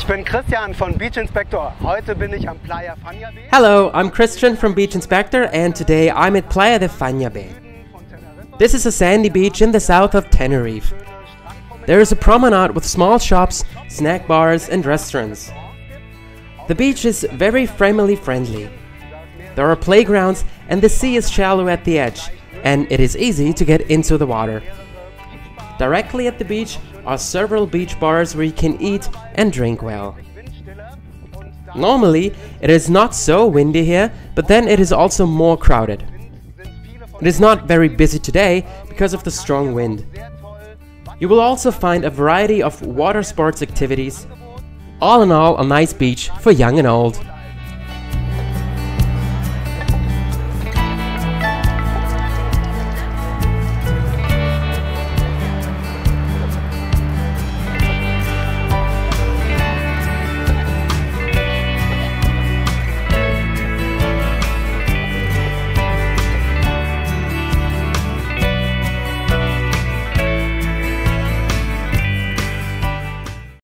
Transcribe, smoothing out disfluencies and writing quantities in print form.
bin Christian von Beach Inspector. Heute bin ich am Playa Fania Bay. Hello, I'm Christian from Beach Inspector, and today I'm at Playa de Fania Bay. This is a sandy beach in the south of Tenerife. There is a promenade with small shops, snack bars and restaurants. The beach is very family friendly. There are playgrounds and the sea is shallow at the edge, and it is easy to get into the water. Directly at the beach are several beach bars where you can eat and drink well. Normally, it is not so windy here, but then it is also more crowded. It is not very busy today because of the strong wind. You will also find a variety of water sports activities. All in all, a nice beach for young and old.